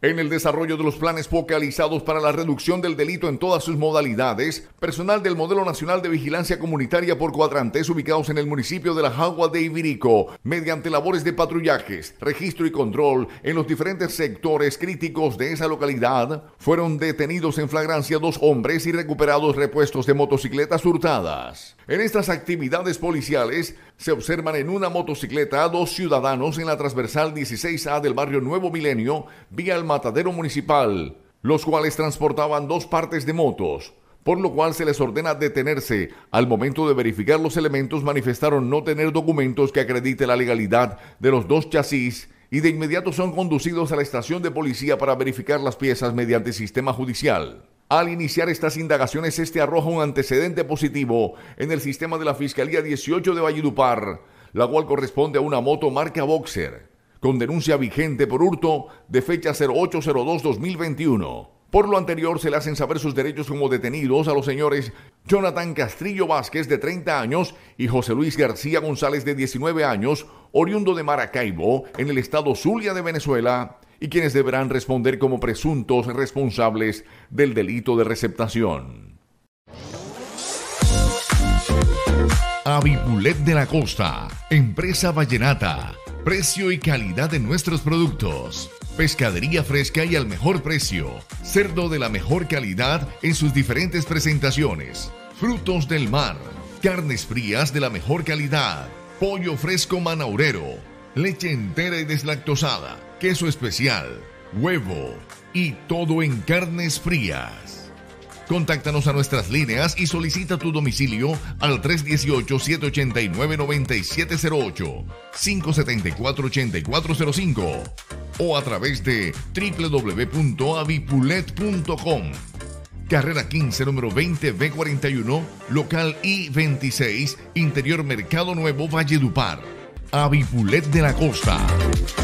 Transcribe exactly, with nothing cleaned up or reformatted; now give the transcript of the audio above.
En el desarrollo de los planes focalizados para la reducción del delito en todas sus modalidades, personal del Modelo Nacional de Vigilancia Comunitaria por cuadrantes ubicados en el municipio de La Jagua de Ibirico, mediante labores de patrullajes, registro y control en los diferentes sectores críticos de esa localidad, fueron detenidos en flagrancia dos hombres y recuperados repuestos de motocicletas hurtadas. En estas actividades policiales se observan en una motocicleta a dos ciudadanos en la transversal dieciséis A del barrio Nuevo Milenio, vía el Matadero Municipal, los cuales transportaban dos partes de motos, por lo cual se les ordena detenerse. Al momento de verificar los elementos manifestaron no tener documentos que acredite la legalidad de los dos chasis y de inmediato son conducidos a la estación de policía para verificar las piezas mediante sistema judicial. Al iniciar estas indagaciones, este arroja un antecedente positivo en el sistema de la Fiscalía dieciocho de Valledupar, la cual corresponde a una moto marca Boxer, con denuncia vigente por hurto de fecha cero ocho cero dos dos mil veintiuno. Por lo anterior, se le hacen saber sus derechos como detenidos a los señores Jonathan Castrillo Vázquez, de treinta años, y José Luis García González, de diecinueve años, oriundo de Maracaibo, en el estado Zulia de Venezuela, y quienes deberán responder como presuntos responsables del delito de receptación. Avipulet de la Costa, empresa vallenata. Precio y calidad de nuestros productos. Pescadería fresca y al mejor precio. Cerdo de la mejor calidad en sus diferentes presentaciones. Frutos del mar. Carnes frías de la mejor calidad. Pollo fresco manaurero. Leche entera y deslactosada. Queso especial. Huevo. Y todo en carnes frías. Contáctanos a nuestras líneas y solicita tu domicilio al tres uno ocho, siete ocho nueve, nueve siete cero ocho, cinco siete cuatro, ocho cuatro cero cinco o a través de doble u doble u doble u punto avipulet punto com. Carrera quince, número veinte B cuarenta y uno, local I veintiséis, Interior Mercado Nuevo, Valledupar. Avipulet de la Costa.